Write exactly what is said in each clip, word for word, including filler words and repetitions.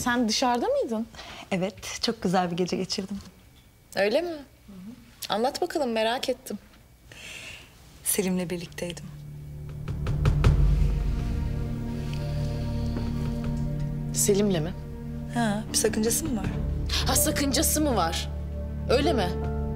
sen dışarıda mıydın? Evet, çok güzel bir gece geçirdim. Öyle mi? Hı hı. Anlat bakalım, merak ettim. Selim'le birlikteydim. Selim'le mi? Ha, bir sakıncası mı var? Ha, sakıncası mı var? Öyle mi?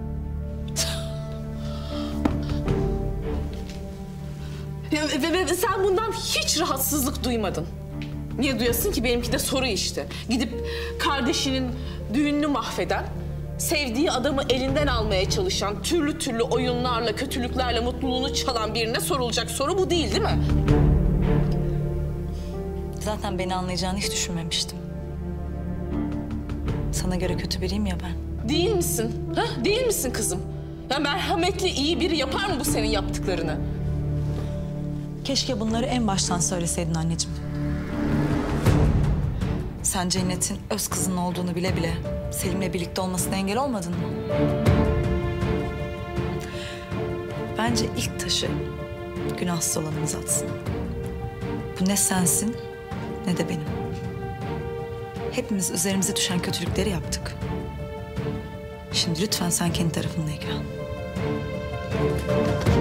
Ve, ve, ve sen bundan hiç rahatsızlık duymadın. Niye duyasın ki? Benimki de soru işte. Gidip kardeşinin düğününü mahveden, sevdiği adamı elinden almaya çalışan, türlü türlü oyunlarla, kötülüklerle mutluluğunu çalan birine sorulacak soru bu değil, değil mi? Zaten beni anlayacağını hiç düşünmemiştim. Sana göre kötü biriyim ya ben. Değil misin? Ha? Değil misin kızım? Ya merhametli, iyi biri yapar mı bu senin yaptıklarını? Keşke bunları en baştan söyleseydin anneciğim. Sen Cennet'in öz kızının olduğunu bile bile Selim'le birlikte olmasına engel olmadın mı? Bence ilk taşı günahsız olanımız atsın. Bu ne sensin ne de benim. Hepimiz üzerimize düşen kötülükleri yaptık. Şimdi lütfen sen kendi tarafında ilgilen.